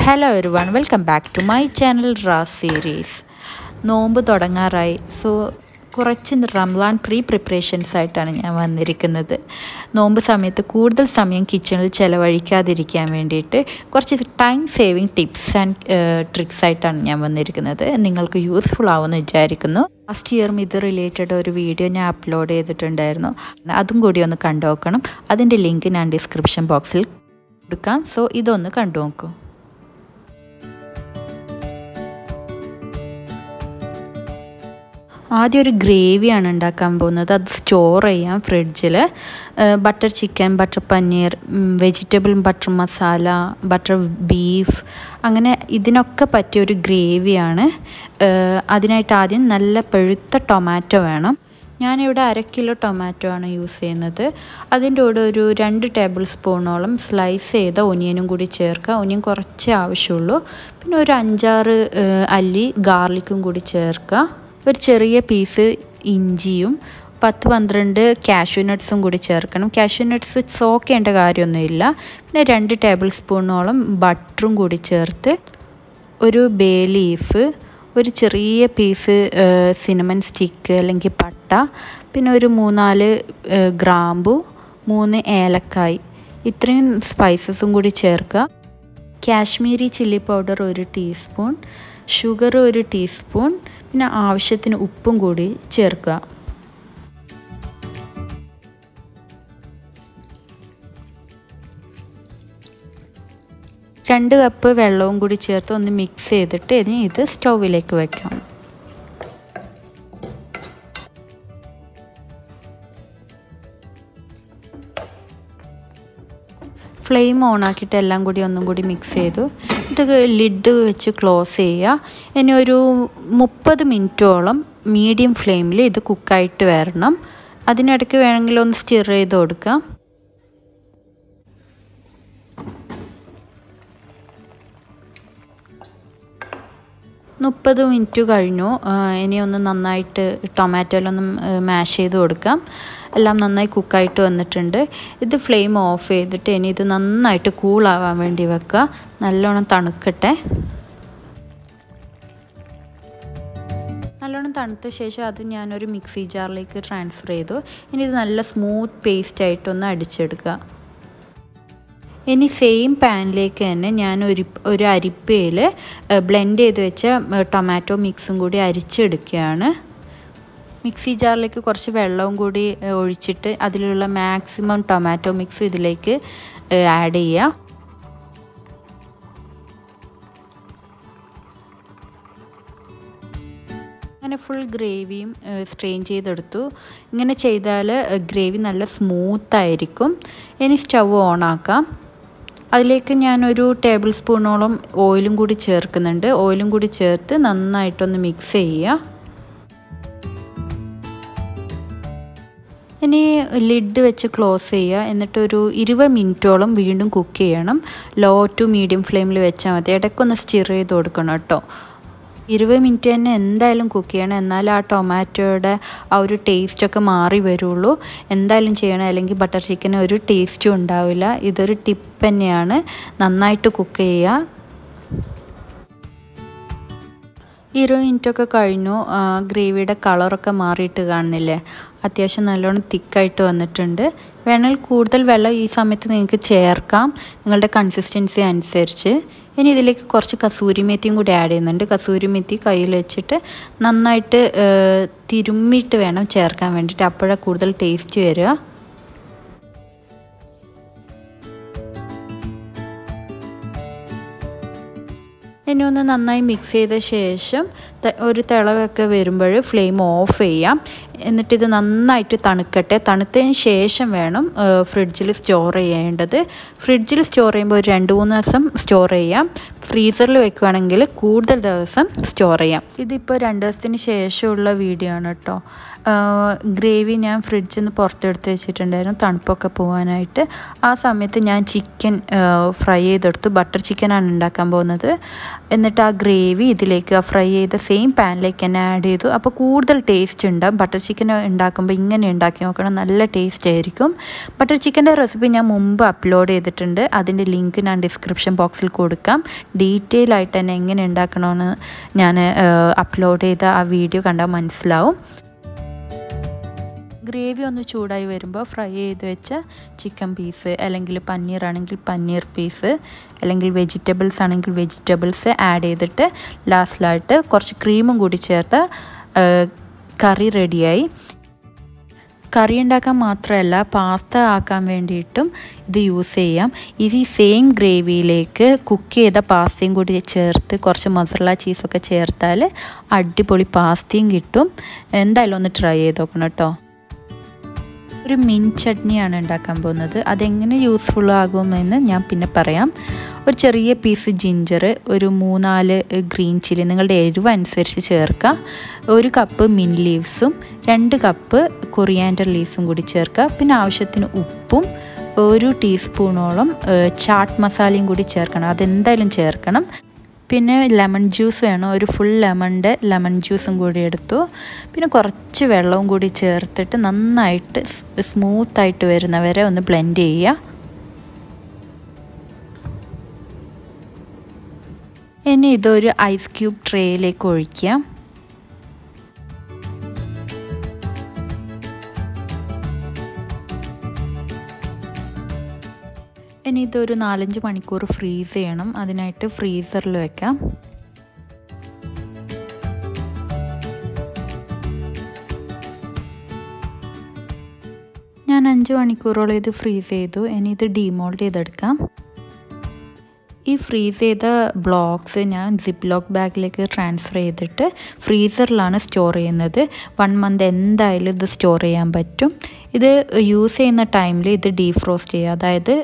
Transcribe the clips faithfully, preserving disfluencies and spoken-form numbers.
Hello everyone, welcome back to my channel razseries. നോമ്പ് തുടങ്ങാറായി. So കുറച്ച് Ramadan pre preparations ആയിട്ടാണ് ഞാൻ വന്നിരിക്കുന്നത്. നോമ്പ് സമയത്ത് കൂടുതൽ സമയം കിച്ചണിൽ ചിലവഴിക്കാതിരിക്കാൻ വേണ്ടിയിട്ട് കുറച്ച് time saving tips and tricks ആയിട്ടാണ് ഞാൻ വന്നിരിക്കുന്നത്. നിങ്ങൾക്ക് യൂസ്ഫുൾ ആവുമെന്ന് വിചാരിക്കുന്നു. ലാസ്റ്റ് ഇയറും ഇത് റിലേറ്റഡ് ഒരു വീഡിയോ ഞാൻ അപ്ലോഡ് ചെയ്തിട്ടുണ്ടായിരുന്നു. അതും കൂടി ഒന്ന് കണ്ടു നോക്കണം. അതിൻ്റെ ലിങ്ക് ഞാൻ ഡിസ്ക്രിപ്ഷൻ ബോക്സിൽ കൊടുക്കാം. സോ ഇതൊന്ന് കണ്ടു നോക്കൂ. ആദ്യം ഒരു ഗ്രേവിയാണ് ഉണ്ടാക്കാൻ പോകുന്നത്. അത് സ്റ്റോർ ചെയ്യാം ഫ്രിഡ്ജിൽ. Butter chicken, butter paneer, vegetable butter masala, butter beef, അങ്ങനെ ഇതിനൊക്കെ പറ്റിയ ഒരു ഗ്രേവിയാണ്. അതിനായിട്ട് ആദ്യം നല്ല പഴുത്ത ടൊമാറ്റോ വേണം. ഞാനിവിടെ അര കിലോ ടൊമാറ്റോ ആണ് യൂസ് ചെയ്യുന്നത്. അതിൻ്റെ കൂടെ ഒരു രണ്ട് ടേബിൾ സ്പൂണോളം സ്ലൈസ് ചെയ്ത ഒനിയനും കൂടി ചേർക്കുക. ഒനിയൻ കുറച്ചേ ആവശ്യമുള്ളൂ. പിന്നെ ഒരു അഞ്ചാറ് അല്ലി ഗാർലിക്കും കൂടി ചേർക്കുക. ഒരു ചെറിയ പീസ് ഇഞ്ചിയും പത്ത് പന്ത്രണ്ട് കാഷ്യൂ നട്ട്സും കൂടി ചേർക്കണം. കാഷ്യൂ നട്ട്സ് സോക്ക് ചെയ്യേണ്ട കാര്യമൊന്നുമില്ല. പിന്നെ രണ്ട് ടേബിൾ സ്പൂണോളം ബട്ടറും കൂടി ചേർത്ത് ഒരു ബേ ലീഫ്, ഒരു ചെറിയ പീസ് സിനമൺ സ്റ്റിക്ക് അല്ലെങ്കിൽ പട്ട, പിന്നെ ഒരു മൂന്നാല് ഗ്രാമ്പു, മൂന്ന് ഏലക്കായ്, ഇത്രയും സ്പൈസസും കൂടി ചേർക്കുക. കാശ്മീരി ചില്ലി പൗഡർ ഒരു ടീസ്പൂൺ, ഷുഗർ ഒരു ടീസ്പൂൺ, പിന്നെ ആവശ്യത്തിന് ഉപ്പും കൂടി ചേർക്കുക. രണ്ട് കപ്പ് വെള്ളവും കൂടി ചേർത്ത് ഒന്ന് മിക്സ് ചെയ്തിട്ട് ഇനി ഇത് സ്റ്റൗവിലേക്ക് വെക്കാം. ഫ്ലെയിം ഓൺ ആക്കിയിട്ട് എല്ലാം കൂടി ഒന്നും കൂടി മിക്സ് ചെയ്തു. ഇത് ലിഡ് വെച്ച് ക്ലോസ് ചെയ്യുക. ഇനി ഒരു മുപ്പത് മിനിറ്റോളം മീഡിയം ഫ്ലെയിമിൽ ഇത് കുക്കായിട്ട് വരണം. അതിനിടയ്ക്ക് വേണമെങ്കിൽ ഒന്ന് സ്റ്റിർ ചെയ്ത് കൊടുക്കാം. മുപ്പത് മിനിറ്റ് കഴിഞ്ഞു. ഇനി ഒന്ന് നന്നായിട്ട് ടൊമാറ്റോയിലൊന്ന് മാഷ് ചെയ്ത് കൊടുക്കാം. എല്ലാം നന്നായി കുക്കായിട്ട് വന്നിട്ടുണ്ട്. ഇത് ഫ്ലെയിം ഓഫ് ചെയ്തിട്ട് ഇനി ഇത് നന്നായിട്ട് കൂളാവാൻ വേണ്ടി വെക്കുക. നല്ലോണം തണുക്കട്ടെ. നല്ലോണം തണുത്ത ശേഷം അത് ഞാനൊരു മിക്സി ജാറിലേക്ക് ട്രാൻസ്ഫർ ചെയ്തു. ഇനി ഇത് നല്ല സ്മൂത്ത് പേസ്റ്റായിട്ടൊന്ന് അടിച്ചെടുക്കുക. ഇനി സെയിം പാനിലേക്ക് തന്നെ ഞാൻ ഒരു ഒരു അരിപ്പയിൽ ബ്ലെൻഡ് ചെയ്ത് വെച്ച ടൊമാറ്റോ മിക്സും കൂടി അരിച്ചെടുക്കുകയാണ്. മിക്സി ജാറിലേക്ക് കുറച്ച് വെള്ളവും കൂടി ഒഴിച്ചിട്ട് അതിലുള്ള മാക്സിമം ടൊമാറ്റോ മിക്സ് ഇതിലേക്ക് ആഡ് ചെയ്യുക. അങ്ങനെ ഫുൾ ഗ്രേവിയും സ്ട്രെയിൻ ചെയ്തെടുത്തു. ഇങ്ങനെ ചെയ്താൽ ഗ്രേവി നല്ല സ്മൂത്തായിരിക്കും. ഇനി സ്റ്റൗ ഓൺ ആക്കാം. അതിലേക്ക് ഞാനൊരു ടേബിൾ സ്പൂണോളം ഓയിലും കൂടി ചേർക്കുന്നുണ്ട്. ഓയിലും കൂടി ചേർത്ത് നന്നായിട്ടൊന്ന് മിക്സ് ചെയ്യുക. ഇനി ലിഡ് വെച്ച് ക്ലോസ് ചെയ്യുക. എന്നിട്ടൊരു ഇരുപത് മിനിറ്റോളം വീണ്ടും കുക്ക് ചെയ്യണം. ലോ ടു മീഡിയം ഫ്ലെയിമിൽ വെച്ചാൽ മതി. ഇടയ്ക്കൊന്ന് സ്റ്റിർ ചെയ്ത് കൊടുക്കണം കേട്ടോ. ഇരുപത് മിനിറ്റ് തന്നെ എന്തായാലും കുക്ക് ചെയ്യണം. എന്നാൽ ആ ടൊമാറ്റോയുടെ ആ ഒരു ടേസ്റ്റൊക്കെ മാറി വരുള്ളൂ. എന്തായാലും ചെയ്യണം, അല്ലെങ്കിൽ ബട്ടർ ചിക്കന് ഒരു ടേസ്റ്റും ഉണ്ടാവില്ല. ഇതൊരു ടിപ്പ് തന്നെയാണ്. നന്നായിട്ട് കുക്ക് ചെയ്യുക. ഇരുപത് മിനിറ്റൊക്കെ കഴിഞ്ഞു. ഗ്രേവിയുടെ കളറൊക്കെ മാറിയിട്ട് കാണുന്നില്ലേ? അത്യാവശ്യം നല്ലോണം തിക്കായിട്ട് വന്നിട്ടുണ്ട്. വേണമെങ്കിൽ കൂടുതൽ വെള്ളം ഈ സമയത്ത് നിങ്ങൾക്ക് ചേർക്കാം, നിങ്ങളുടെ കൺസിസ്റ്റൻസി അനുസരിച്ച്. ഇനി ഇതിലേക്ക് കുറച്ച് കസൂരി മെത്തിയും കൂടി ആഡ് ചെയ്യുന്നുണ്ട്. കസൂരി മെത്തി കയ്യിൽ വെച്ചിട്ട് നന്നായിട്ട് തിരുമ്മിയിട്ട് വേണം ചേർക്കാൻ വേണ്ടിയിട്ട്. അപ്പോഴാണ് കൂടുതൽ ടേസ്റ്റ് വരിക. ഇനി ഒന്ന് നന്നായി മിക്സ് ചെയ്ത ശേഷം ഒരു തിളവൊക്കെ വരുമ്പോൾ ഫ്ലെയിം ഓഫ് ചെയ്യാം. എന്നിട്ടിത് നന്നായിട്ട് തണുക്കട്ടെ. തണുത്തതിന് ശേഷം വേണം ഫ്രിഡ്ജിൽ സ്റ്റോർ ചെയ്യേണ്ടത്. ഫ്രിഡ്ജിൽ സ്റ്റോർ ചെയ്യുമ്പോൾ ഒരു രണ്ട് മൂന്ന് ദിവസം സ്റ്റോർ ചെയ്യാം. ഫ്രീസറിൽ വെക്കുകയാണെങ്കിൽ കൂടുതൽ ദിവസം സ്റ്റോർ ചെയ്യാം. ഇതിപ്പോൾ രണ്ട് ദിവസത്തിന് ശേഷമുള്ള വീഡിയോ ആണ് കേട്ടോ. ഗ്രേവി ഞാൻ ഫ്രിഡ്ജിൽ നിന്ന് പുറത്തെടുത്ത് വെച്ചിട്ടുണ്ടായിരുന്നു തണുപ്പൊക്കെ പോകാനായിട്ട്. ആ സമയത്ത് ഞാൻ ചിക്കൻ ഫ്രൈ ചെയ്തെടുത്തു. ബട്ടർ ചിക്കനാണ് ഉണ്ടാക്കാൻ പോകുന്നത്. എന്നിട്ട് ആ ഗ്രേവി ഇതിലേക്ക് ആ ഫ്രൈ ചെയ്ത സെയിം പാനിലേക്ക് തന്നെ ആഡ് ചെയ്തു. അപ്പോൾ കൂടുതൽ ടേസ്റ്റ് ഉണ്ടാകും. ബട്ടർ ചിക്കൻ ഉണ്ടാക്കുമ്പോൾ ഇങ്ങനെ ഉണ്ടാക്കി നോക്കണം, നല്ല ടേസ്റ്റ് ആയിരിക്കും. ബട്ടർ ചിക്കൻ്റെ റെസിപ്പി ഞാൻ മുമ്പ് അപ്ലോഡ് ചെയ്തിട്ടുണ്ട്, അതിൻ്റെ ലിങ്ക് ഞാൻ ഡിസ്ക്രിപ്ഷൻ ബോക്സിൽ കൊടുക്കാം. ഡീറ്റെയിൽ ആയിട്ട് തന്നെ എങ്ങനെ ഉണ്ടാക്കണമെന്ന് ഞാൻ അപ്ലോഡ് ചെയ്ത ആ വീഡിയോ കണ്ടാൽ മനസ്സിലാവും. ഗ്രേവി ഒന്ന് ചൂടായി വരുമ്പോൾ ഫ്രൈ ചെയ്ത് വെച്ച ചിക്കൻ പീസ് അല്ലെങ്കിൽ പനീർ ആണെങ്കിൽ പനീർ പീസ് അല്ലെങ്കിൽ വെജിറ്റബിൾസ് ആണെങ്കിൽ വെജിറ്റബിൾസ് ആഡ് ചെയ്തിട്ട് ലാസ്റ്റിലായിട്ട് കുറച്ച് ക്രീമും കൂടി ചേർത്ത് കറി റെഡിയായി. കറി ഉണ്ടാക്കാൻ മാത്രമല്ല പാസ്ത ആക്കാൻ വേണ്ടിയിട്ടും ഇത് യൂസ് ചെയ്യാം. ഇത് ഈ സെയിം ഗ്രേവിയിലേക്ക് കുക്ക് ചെയ്ത പാസ്തയും കൂടി ചേർത്ത് കുറച്ച് മസാല ചീസൊക്കെ ചേർത്താൽ അടിപൊളി പാസ്തയും കിട്ടും. എന്തായാലും ഒന്ന് ട്രൈ ചെയ്ത് നോക്കണം കേട്ടോ. ഒരു മിൻ ചട്നിയാണ് ഉണ്ടാക്കാൻ പോകുന്നത്. അതെങ്ങനെ യൂസ്ഫുൾ ആകുമെന്ന് ഞാൻ പിന്നെ പറയാം. ഒരു ചെറിയ പീസ് ജിഞ്ചർ, ഒരു മൂന്നാല് ഗ്രീൻ ചില്ലി നിങ്ങളുടെ എരിവ് അനുസരിച്ച് ചേർക്കുക. ഒരു കപ്പ് മിൻ ലീവ്സും രണ്ട് കപ്പ് കൊറിയാൻഡർ ലീവ്സും കൂടി ചേർക്കുക. പിന്നെ ആവശ്യത്തിന് ഉപ്പും ഒരു ടീസ്പൂണോളം ചാട്ട് മസാലയും കൂടി ചേർക്കണം. അതെന്തായാലും ചേർക്കണം. പിന്നെ ലെമൺ ജ്യൂസ് വേണം, ഒരു ഫുൾ ലെമണിൻ്റെ ലെമൺ ജ്യൂസും കൂടി എടുത്തു. പിന്നെ കുറച്ച് വെള്ളവും കൂടി ചേർത്തിട്ട് നന്നായിട്ട് സ്മൂത്തായിട്ട് വരുന്നവരെ ഒന്ന് ബ്ലെൻഡ് ചെയ്യുക. ഇനി ഇതൊരു ഐസ് ക്യൂബ് ട്രേയിലേക്ക് ഒഴിക്കുക. ഇനി ഇതൊരു നാലഞ്ച് മണിക്കൂർ ഫ്രീസ് ചെയ്യണം. അതിനായിട്ട് ഫ്രീസറിൽ വെക്കാം. ഞാൻ അഞ്ച് മണിക്കൂറോളം ഇത് ഫ്രീസ് ചെയ്തു. ഇനി ഇത് ഡീമോൾഡ് ചെയ്തെടുക്കാം. ഈ ഫ്രീസ് ചെയ്ത ബ്ലോക്സ് ഞാൻ സിപ്പ് ലോക്ക് ബാഗിലേക്ക് ട്രാൻസ്ഫർ ചെയ്തിട്ട് ഫ്രീസറിലാണ് സ്റ്റോർ ചെയ്യുന്നത്. വൺ മന്ത് എന്തായാലും ഇത് സ്റ്റോർ ചെയ്യാൻ പറ്റും. ഇത് യൂസ് ചെയ്യുന്ന ടൈമിൽ ഇത് ഡീഫ്രോസ്റ്റ് ചെയ്യുക. അതായത്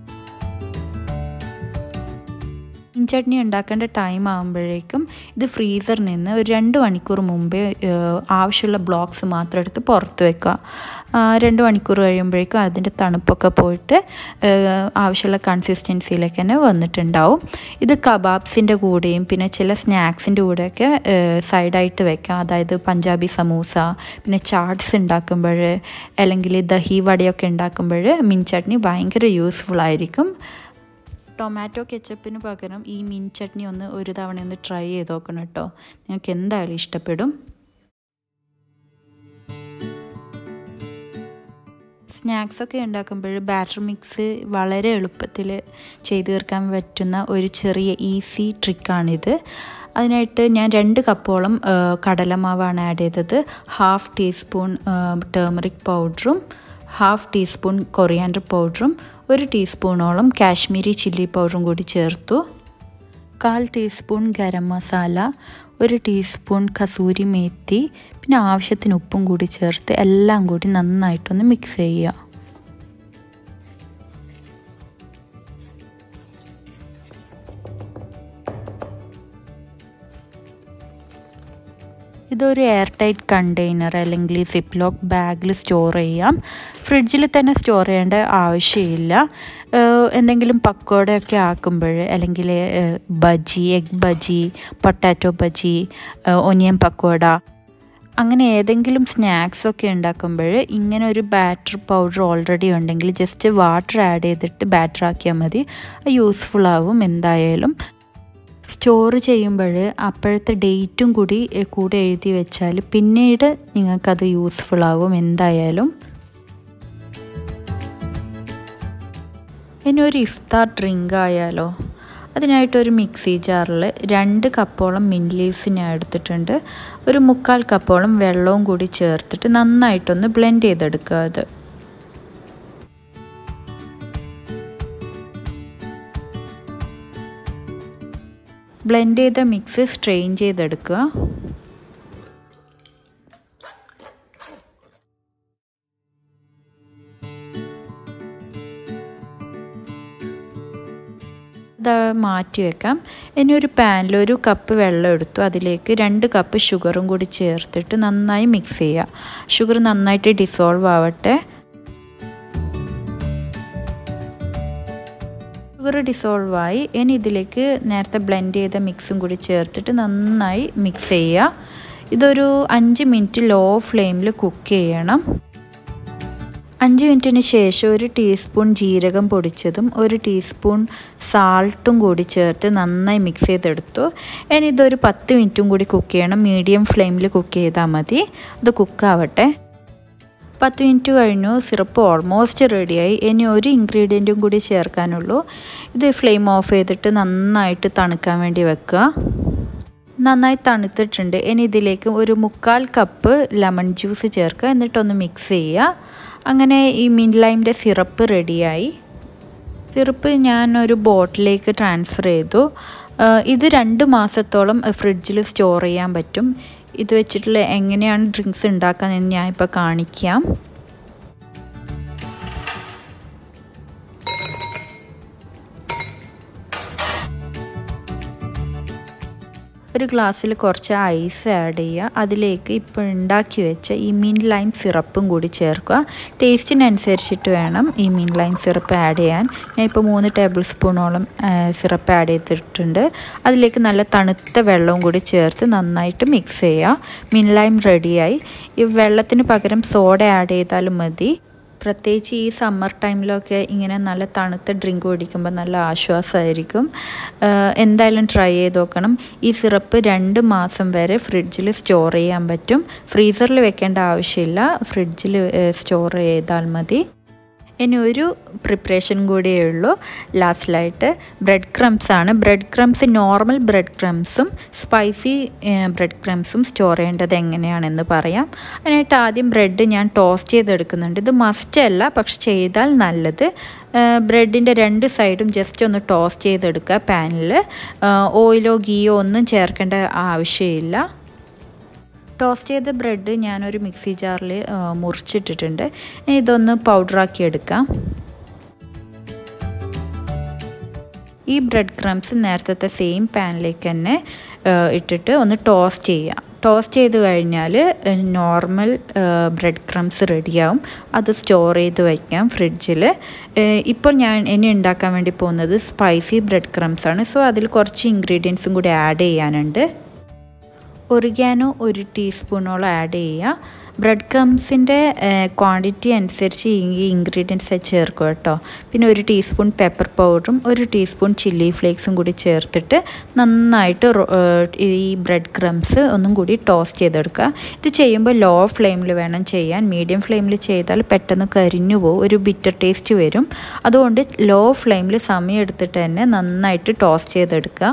മിൻ ചട്നി ഉണ്ടാക്കേണ്ട ടൈം ആകുമ്പോഴേക്കും ഇത് ഫ്രീസറിൽ നിന്ന് ഒരു രണ്ട് മണിക്കൂർ മുമ്പേ ആവശ്യമുള്ള ബ്ലോക്സ് മാത്രം എടുത്ത് പുറത്ത് വെക്കുക. രണ്ട് മണിക്കൂർ കഴിയുമ്പോഴേക്കും അതിൻ്റെ തണുപ്പൊക്കെ പോയിട്ട് ആവശ്യമുള്ള കൺസിസ്റ്റൻസിയിലേക്ക് തന്നെ വന്നിട്ടുണ്ടാവും. ഇത് കബാബ്സിൻ്റെ കൂടെയും പിന്നെ ചില സ്നാക്സിൻ്റെ കൂടെയൊക്കെ സൈഡായിട്ട് വെക്കാം. അതായത് പഞ്ചാബി സമൂസ, പിന്നെ ചാട്സ് ഉണ്ടാക്കുമ്പോൾ അല്ലെങ്കിൽ ദഹി വടയൊക്കെ ഉണ്ടാക്കുമ്പോൾ മിൻ ചട്നി ഭയങ്കര യൂസ്ഫുൾ ആയിരിക്കും. ടൊമാറ്റോ കെച്ചപ്പിന് പകരം ഈ മിൻ ചട്നി ഒന്ന് ഒരു തവണ ഒന്ന് ട്രൈ ചെയ്ത് നോക്കണം കേട്ടോ. നിങ്ങൾക്ക് എന്തായാലും ഇഷ്ടപ്പെടും. സ്നാക്സൊക്കെ ഉണ്ടാക്കുമ്പോൾ ബാറ്റർ മിക്സ് വളരെ എളുപ്പത്തിൽ ചെയ്ത് തീർക്കാൻ പറ്റുന്ന ഒരു ചെറിയ ഈസി ട്രിക്കാണിത്. അതിനായിട്ട് ഞാൻ രണ്ട് കപ്പോളം കടലമാവാണ് ആഡ് ചെയ്തത്. ഹാഫ് ടീസ്പൂൺ ടേമറിക് പൗഡറും ഹാഫ് ടീസ്പൂൺ കൊറിയാൻഡർ പൗഡറും ഒരു ടീസ്പൂണോളം കാശ്മീരി ചില്ലി പൗഡറും കൂടി ചേർത്തു. കാൽ ടീസ്പൂൺ ഗരം മസാല, ഒരു ടീസ്പൂൺ കസൂരി മേത്തി, പിന്നെ ആവശ്യത്തിന് ഉപ്പും കൂടി ചേർത്ത് എല്ലാം കൂടി നന്നായിട്ടൊന്ന് മിക്സ് ചെയ്യുക. ഇതൊരു എയർ ടൈറ്റ് കണ്ടെയ്നർ അല്ലെങ്കിൽ സിപ്പ് ലോക്ക് ബാഗിൽ സ്റ്റോർ ചെയ്യാം. ഫ്രിഡ്ജിൽ തന്നെ സ്റ്റോർ ചെയ്യേണ്ട ആവശ്യമില്ല. എന്തെങ്കിലും പക്കോടയൊക്കെ ആക്കുമ്പോൾ അല്ലെങ്കിൽ bajji, egg bajji, potato bajji, onion pakoda, അങ്ങനെ ഏതെങ്കിലും സ്നാക്സൊക്കെ ഉണ്ടാക്കുമ്പോൾ ഇങ്ങനെ ഒരു ബാറ്റർ പൗഡർ ഓൾറെഡി ഉണ്ടെങ്കിൽ ജസ്റ്റ് വാട്ടർ ആഡ് ചെയ്തിട്ട് ബാറ്റർ ആക്കിയാൽ മതി. യൂസ്ഫുൾ ആവും എന്തായാലും. സ്റ്റോർ ചെയ്യുമ്പോൾ അപ്പോഴത്തെ ഡേറ്റും കൂടി കൂടെ എഴുതി വെച്ചാൽ പിന്നീട് നിങ്ങൾക്കത് യൂസ്ഫുൾ ആകും എന്തായാലും. ഇനി ഒരു ഇഫ്താർ ഡ്രിങ്ക് ആയാലോ. അതിനായിട്ടൊരു മിക്സി ജാറിൽ രണ്ട് കപ്പോളം മിൻറ്റ് ലീവ്സ് ഞാൻ എടുത്തിട്ടുണ്ട്. ഒരു മുക്കാൽ കപ്പോളം വെള്ളവും കൂടി ചേർത്തിട്ട് നന്നായിട്ടൊന്ന് ബ്ലെൻഡ് ചെയ്തെടുക്കുക. അത് ബ്ലെൻഡ് ചെയ്ത മിക്സ് സ്ട്രെയിൻ ചെയ്തെടുക്കുക. ഇത് മാറ്റി വെക്കാം. ഇനി ഒരു പാനിൽ ഒരു കപ്പ് വെള്ളം എടുത്തു. അതിലേക്ക് രണ്ട് കപ്പ് ഷുഗറും കൂടി ചേർത്തിട്ട് നന്നായി മിക്സ് ചെയ്യുക. ഷുഗർ നന്നായിട്ട് ഡിസോൾവ് ആവട്ടെ. ഷുഗർ ഡിസോൾവ് ആയി. ഇനി ഇതിലേക്ക് നേരത്തെ ബ്ലെൻഡ് ചെയ്ത മിക്സും കൂടി ചേർത്തിട്ട് നന്നായി മിക്സ് ചെയ്യുക. ഇതൊരു അഞ്ച് മിനിറ്റ് ലോ ഫ്ലെയിമിൽ കുക്ക് ചെയ്യണം. അഞ്ച് മിനിറ്റിന് ശേഷം ഒരു ടീസ്പൂൺ ജീരകം പൊടിച്ചതും ഒരു ടീസ്പൂൺ സാൾട്ടും കൂടി ചേർത്ത് നന്നായി മിക്സ് ചെയ്തെടുത്തു. ഇനി ഇതൊരു പത്ത് മിനിറ്റും കൂടി കുക്ക് ചെയ്യണം. മീഡിയം ഫ്ലെയിമിൽ കുക്ക് ചെയ്താൽ മതി. അത് കുക്കാവട്ടെ. പത്ത് മിനിറ്റ് കഴിഞ്ഞു. സിറപ്പ് ഓൾമോസ്റ്റ് റെഡിയായി. ഇനി ഒരു ഇൻഗ്രീഡിയൻറ്റും കൂടി ചേർക്കാനുള്ളൂ. ഇത് ഫ്ലെയിം ഓഫ് ചെയ്തിട്ട് നന്നായിട്ട് തണുക്കാൻ വേണ്ടി വെക്കുക. നന്നായി തണുത്തിട്ടുണ്ട്. ഇനി ഇതിലേക്ക് ഒരു മുക്കാൽ കപ്പ് ലെമൺ ജ്യൂസ് ചേർക്കുക. എന്നിട്ടൊന്ന് മിക്സ് ചെയ്യുക. അങ്ങനെ ഈ മിൻറ്റ് ലൈമിൻ്റെ സിറപ്പ് റെഡിയായി. സിറപ്പ് ഞാൻ ഒരു ബോട്ടിലേക്ക് ട്രാൻസ്ഫർ ചെയ്തു. ഇത് രണ്ട് മാസത്തോളം ഫ്രിഡ്ജിൽ സ്റ്റോർ ചെയ്യാൻ പറ്റും. ഇത് വെച്ചിട്ടുള്ള എങ്ങനെയാണ് ഡ്രിങ്ക്സ് ഉണ്ടാക്കാമെന്ന് ഞാൻ ഇപ്പോൾ കാണിക്കാം. ഒരു ഗ്ലാസ്സിൽ കുറച്ച് ഐസ് ആഡ് ചെയ്യുക. അതിലേക്ക് ഇപ്പോൾ ഉണ്ടാക്കി വെച്ച ഈ മിൻറ്റ് ലൈം സിറപ്പും കൂടി ചേർക്കുക. ടേസ്റ്റിനനുസരിച്ചിട്ട് വേണം ഈ മിൻറ്റ് ലൈം സിറപ്പ് ആഡ് ചെയ്യാൻ. ഞാൻ ഇപ്പോൾ മൂന്ന് ടേബിൾ സ്പൂണോളം സിറപ്പ് ആഡ് ചെയ്തിട്ടുണ്ട്. അതിലേക്ക് നല്ല തണുത്ത വെള്ളവും കൂടി ചേർത്ത് നന്നായിട്ട് മിക്സ് ചെയ്യുക. മിൻറ്റ് ലൈം റെഡിയായി. ഈ വെള്ളത്തിന് പകരം സോഡ ആഡ് ചെയ്താലും മതി. പ്രത്യേകിച്ച് ഈ സമ്മർ ടൈമിലൊക്കെ ഇങ്ങനെ നല്ല തണുത്ത ഡ്രിങ്ക് കുടിക്കുമ്പോൾ നല്ല ആശ്വാസമായിരിക്കും. എന്തായാലും ട്രൈ ചെയ്ത് നോക്കണം. ഈ സിറപ്പ് രണ്ട് മാസം വരെ ഫ്രിഡ്ജിൽ സ്റ്റോർ ചെയ്യാൻ പറ്റും. ഫ്രീസറിൽ വെക്കേണ്ട ആവശ്യമില്ല. ഫ്രിഡ്ജിൽ സ്റ്റോർ ചെയ്താൽ മതി. ഇനി ഒരു പ്രിപ്പറേഷൻ കൂടിയേ ഉള്ളൂ ലാസ്റ്റിലായിട്ട്. ബ്രെഡ് ക്രംസ് ആണ്. ബ്രെഡ് ക്രംസ് നോർമൽ ബ്രെഡ് ക്രംസും സ്പൈസി ബ്രെഡ് ക്രംസും സ്റ്റോർ ചെയ്യേണ്ടത് എങ്ങനെയാണെന്ന് പറയാം. അതിനായിട്ട് ആദ്യം ബ്രെഡ് ഞാൻ ടോസ്റ്റ് ചെയ്തെടുക്കുന്നുണ്ട്. ഇത് മസ്റ്റ് അല്ല, പക്ഷെ ചെയ്താൽ നല്ലത്. ബ്രെഡിൻ്റെ രണ്ട് സൈഡും ജസ്റ്റ് ഒന്ന് ടോസ്റ്റ് ചെയ്തെടുക്കുക പാനിൽ. ഓയിലോ ഗീയോ ഒന്നും ചേർക്കേണ്ട ആവശ്യമില്ല. ടോസ്റ്റ് ചെയ്ത ബ്രെഡ് ഞാനൊരു മിക്സി ജാറിൽ മുറിച്ചിട്ടിട്ടുണ്ട്. ഇനി ഇതൊന്ന് പൗഡറാക്കി എടുക്കാം. ഈ ബ്രെഡ് ക്രംസ് നേരത്തെ സെയിം പാനിലേക്ക് തന്നെ ഇട്ടിട്ട് ഒന്ന് ടോസ്റ്റ് ചെയ്യുക. ടോസ്റ്റ് ചെയ്ത് കഴിഞ്ഞാൽ നോർമൽ ബ്രെഡ് ക്രംസ് റെഡിയാവും. അത് സ്റ്റോർ ചെയ്ത് വയ്ക്കാം ഫ്രിഡ്ജിൽ. ഇപ്പോൾ ഞാൻ ഇനി ഉണ്ടാക്കാൻ വേണ്ടി പോകുന്നത് സ്പൈസി ബ്രെഡ് ക്രംസ് ആണ്. സോ അതിൽ കുറച്ച് ഇൻഗ്രീഡിയൻസും കൂടി ആഡ് ചെയ്യാനുണ്ട്. ഒറിഗാനോ ഒരു ടീസ്പൂണോളം ആഡ് ചെയ്യുക. ബ്രെഡ് ക്രംസിൻ്റെ ക്വാണ്ടിറ്റി അനുസരിച്ച് ഈ ഇൻഗ്രീഡിയൻസ് ചേർക്കുക കേട്ടോ. പിന്നെ ഒരു ടീസ്പൂൺ പെപ്പർ പൗഡറും ഒരു ടീസ്പൂൺ ചില്ലി ഫ്ലേക്സും കൂടി ചേർത്തിട്ട് നന്നായിട്ട് ഈ ബ്രെഡ് ക്രംസ് ഒന്നും കൂടി ടോസ്റ്റ് ചെയ്തെടുക്കുക. ഇത് ചെയ്യുമ്പോൾ ലോ ഫ്ലെയിമിൽ വേണം ചെയ്യാൻ. മീഡിയം ഫ്ലെയിമിൽ ചെയ്താൽ പെട്ടെന്ന് കരിഞ്ഞു പോകും, ഒരു ബിറ്റർ ടേസ്റ്റ് വരും. അതുകൊണ്ട് ലോ ഫ്ലെയിമിൽ സമയം എടുത്തിട്ട് തന്നെ നന്നായിട്ട് ടോസ്റ്റ് ചെയ്തെടുക്കുക.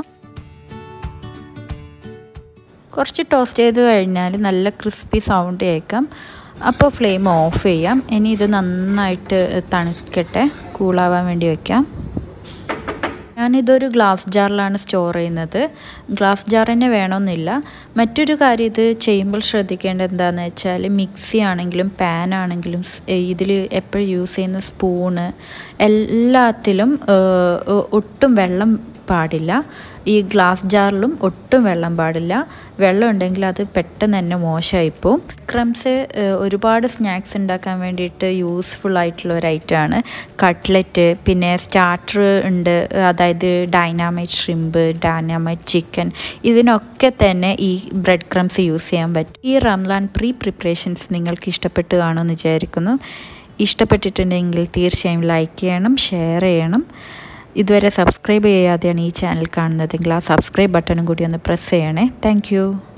കുറച്ച് ടോസ്റ്റ് ചെയ്ത് കഴിഞ്ഞാൽ നല്ല ക്രിസ്പി സൗണ്ട് കേൾക്കാം. അപ്പോൾ ഫ്ലെയിം ഓഫ് ചെയ്യാം. ഇനി ഇത് നന്നായിട്ട് തണുക്കട്ടെ, കൂളാവാൻ വേണ്ടി വയ്ക്കാം. ഞാനിതൊരു ഗ്ലാസ് ജാറിലാണ് സ്റ്റോർ ചെയ്യുന്നത്. ഗ്ലാസ് ജാർ തന്നെ വേണമെന്നില്ല. മറ്റൊരു കാര്യം ഇത് ചെയ്യുമ്പോൾ ശ്രദ്ധിക്കേണ്ടത് എന്താണെന്ന് വെച്ചാൽ മിക്സി ആണെങ്കിലും പാൻ ആണെങ്കിലും ഇതിൽ എപ്പോഴും യൂസ് ചെയ്യുന്ന സ്പൂണ് എല്ലാത്തിലും ഒട്ടും വെള്ളം പാടില്ല. ഈ ഗ്ലാസ് ജാറിലും ഒട്ടും വെള്ളം പാടില്ല. വെള്ളം ഉണ്ടെങ്കിൽ അത് പെട്ടെന്ന് തന്നെ മോശമായിപ്പോവും. ക്രംസ് ഒരുപാട് സ്നാക്സ് ഉണ്ടാക്കാൻ വേണ്ടിയിട്ട് യൂസ്ഫുൾ ആയിട്ടുള്ള ഒരു ഐറ്റമാണ്. കട്ട്ലറ്റ്, പിന്നെ സ്റ്റാർട്ടർ ഉണ്ട്, അതായത് ഡൈനാമൈറ്റ് ഷ്രിമ്പ്, ഡൈനാമൈറ്റ് ചിക്കൻ, ഇതിനൊക്കെ തന്നെ ഈ ബ്രെഡ് ക്രംസ് യൂസ് ചെയ്യാൻ പറ്റും. ഈ റംലാൻ പ്രീ പ്രിപ്പറേഷൻസ് നിങ്ങൾക്ക് ഇഷ്ടപ്പെട്ട് കാണുമെന്ന് വിചാരിക്കുന്നു. ഇഷ്ടപ്പെട്ടിട്ടുണ്ടെങ്കിൽ തീർച്ചയായും ലൈക്ക് ചെയ്യണം, ഷെയർ ചെയ്യണം. ഇതുവരെ സബ്സ്ക്രൈബ് ചെയ്യാതെയാണ് ഈ ചാനൽ കാണുന്നതെങ്കിൽ ആ സബ്സ്ക്രൈബ് ബട്ടണും കൂടി ഒന്ന് പ്രസ് ചെയ്യണേ. താങ്ക്